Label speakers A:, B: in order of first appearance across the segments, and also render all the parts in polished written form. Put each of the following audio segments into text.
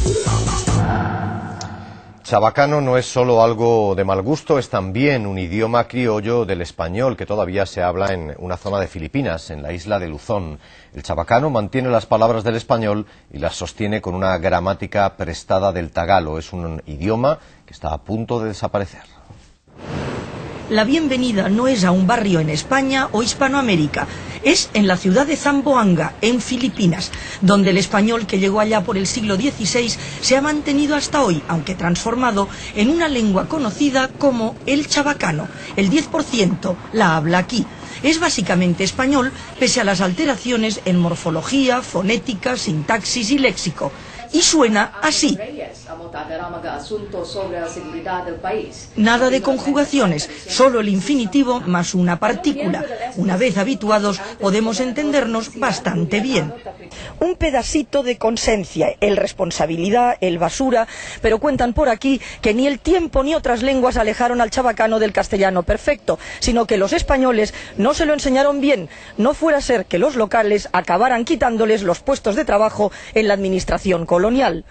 A: Chabacano no es solo algo de mal gusto, es también un idioma criollo del español que todavía se habla en una zona de Filipinas, en la isla de Luzón. El chabacano mantiene las palabras del español y las sostiene con una gramática prestada del tagalo. Es un idioma que está a punto de desaparecer.
B: La bienvenida no es a un barrio en España o Hispanoamérica, es en la ciudad de Zamboanga, en Filipinas, donde el español que llegó allá por el siglo XVI se ha mantenido hasta hoy, aunque transformado en una lengua conocida como el chabacano. El 10% la habla aquí. Es básicamente español, pese a las alteraciones en morfología, fonética, sintaxis y léxico. Y suena así. Nada de conjugaciones, solo el infinitivo más una partícula. Una vez habituados, podemos entendernos bastante bien. Un pedacito de consencia, el responsabilidad, el basura, pero cuentan por aquí que ni el tiempo ni otras lenguas alejaron al chabacano del castellano perfecto, sino que los españoles no se lo enseñaron bien, no fuera a ser que los locales acabaran quitándoles los puestos de trabajo en la administración colonial.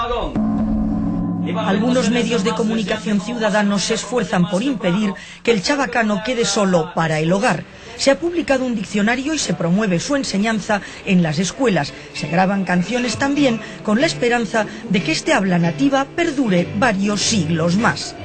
B: Algunos medios de comunicación ciudadanos se esfuerzan por impedir que el chabacano quede solo para el hogar. Se ha publicado un diccionario y se promueve su enseñanza en las escuelas. Se graban canciones también con la esperanza de que este habla nativa perdure varios siglos más.